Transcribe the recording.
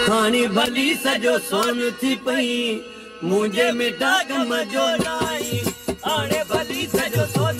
हाणी भली सॼो सोन थी पई मुंहिंजे मिठा कम जो लाई